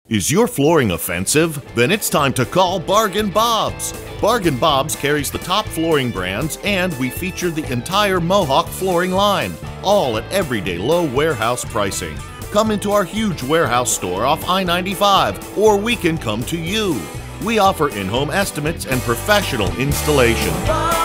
Is your flooring offensive? Then it's time to call BargainBobs. BargainBobs carries the top flooring brands, and we feature the entire Mohawk flooring line, all at everyday low warehouse pricing. Come into our huge warehouse store off I-95, or we can come to you. We offer in-home estimates and professional installation.